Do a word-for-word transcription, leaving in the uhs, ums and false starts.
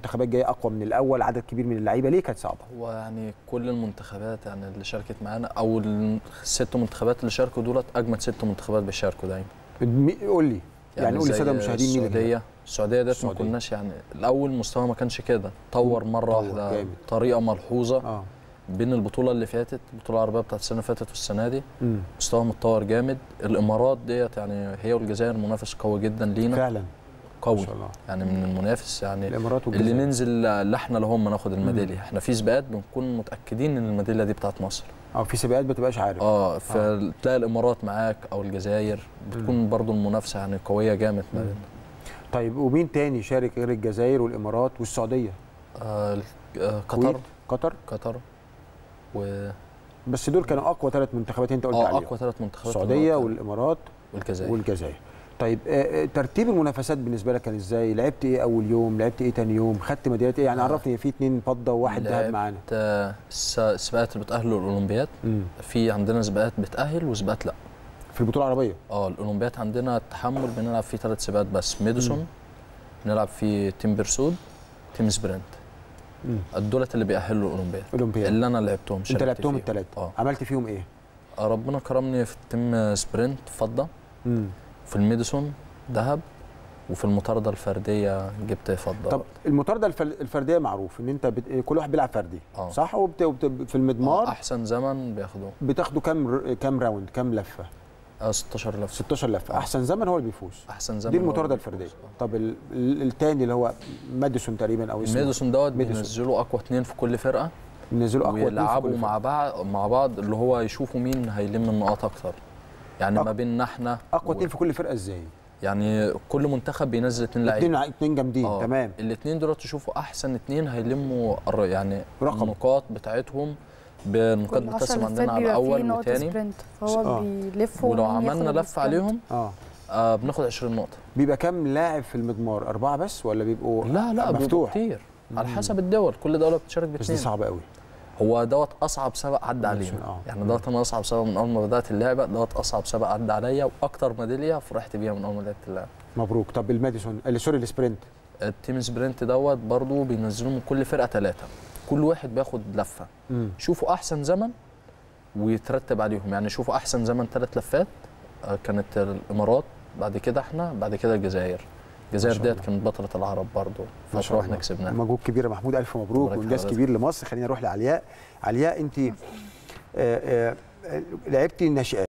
منتخبات جايه اقوى من الاول، عدد كبير من اللعيبه، ليه كانت صعبه؟ هو يعني كل المنتخبات يعني اللي شاركت معانا او الست منتخبات اللي شاركوا دولت اجمد ست منتخبات بيشاركوا دايما. قول لي يعني, يعني قول لي الساده المشاهدين مين اللي السعوديه السعوديه ديت ما كناش يعني الاول مستوى ما كانش كده، طور مره واحده بطريقه ملحوظه آه. بين البطوله اللي فاتت البطوله العربيه بتاعت السنه اللي فاتت والسنه دي مستوى متطور جامد. الامارات ديت يعني هي والجزائر منافس قوي جدا لينا فعلا قوي يعني من المنافس يعني الامارات اللي ننزل لا احنا لا هم ناخد الميداليه. احنا في سباقات بنكون متاكدين ان الميداليه دي بتاعت مصر. اه في سباقات ما تبقاش عارف اه فتلاقي الامارات معاك او الجزائر بتكون مم. برضو المنافسه يعني قويه جامد ما بيننا. طيب ومين تاني شارك غير الجزائر والامارات والسعوديه؟ آه قطر قطر قطر و بس دول كانوا اقوى ثلاث منتخبات انت قلت عليهم. اه اقوى ثلاث منتخبات السعوديه والامارات والجزائر والجزائر. طيب آه ترتيب المنافسات بالنسبه لك كان ازاي؟ لعبت ايه اول يوم؟ لعبت ايه ثاني يوم؟ خدت ميداليات ايه؟ يعني عرفني في اثنين فضه وواحد ذهب معانا. لعبت السباقات اللي بتاهل للاولمبياد. في عندنا سباقات بتاهل وسباقات لا. في البطوله العربيه؟ اه الاولمبياد عندنا التحمل بنلعب فيه ثلاث سباقات بس، ميدوسون بنلعب فيه تيم بيرسود تيم سبرنت. الدولت اللي بيأهلوا الاولمبياد اولمبياد اللي انا لعبتهم. انت لعبتهم الثلاثه؟ اه عملت فيهم ايه؟ آه ربنا كرمني في التيم سبرنت فضه، امم في الميدوسون ذهب، وفي المطارده الفرديه جبت فضه. طب المطارده الفرديه معروف ان انت بت... كل واحد بيلعب فردي آه. صح؟ وبت... وبت... في المضمار آه احسن زمن بياخدوه. بتاخدوا كام كام راوند كام لفه؟ آه ستاشر لفه. ستاشر لفه آه. احسن زمن هو اللي بيفوز. احسن زمن دي المطارده الفرديه. آه. طب ال... الثاني اللي هو ماديسون تقريبا او اسمه ماديسون دوت بينزلوا اقوى اثنين في كل فرقه، بينزلوا اقوى اثنين ويلعبوا مع بعض مع بعض اللي هو يشوفوا مين هيلم النقاط اكتر. يعني أق... ما بيننا احنا اقوى اثنين و... في كل فرقه ازاي؟ يعني كل منتخب بينزل اثنين لعيبه اثنين اثنين جامدين آه. تمام. الاثنين دول تشوفوا احسن اثنين هيلموا يعني رقم. النقاط بتاعتهم بالنقاط بتقسم عندنا على اول وثاني فهو آه. بيلفوا ولو عملنا لفه عليهم اه آه بناخد عشرين نقطه. بيبقى كام لاعب في المضمار؟ اربعه بس ولا بيبقوا لا لا مفتوح؟ كتير على حسب الدول، كل دوله بتشارك باثنين. بس دي صعبه قوي. هو دوت اصعب سبق عدى علينا آه. يعني دوت انا اصعب سبق من اول ما بدات اللعبه، دوت اصعب سبق عدى عليا واكتر ميداليه فرحت بيها من اول ما بدات اللعبه. مبروك. طب الماديسون اللي سوري السبرنت التيم سبرنت دوت برضو بينزلوا من كل فرقه ثلاثه، كل واحد بياخد لفه. مم. شوفوا احسن زمن ويترتب عليهم، يعني شوفوا احسن زمن ثلاث لفات كانت الامارات، بعد كده احنا، بعد كده الجزائر. الجزائر ديت كانت بطله العرب برضو فتره واحنا كسبناها. مجهود كبير يا محمود، الف مبروك وانجاز كبير لمصر. خلينا نروح لعلياء. علياء انت لعبتي الناشئات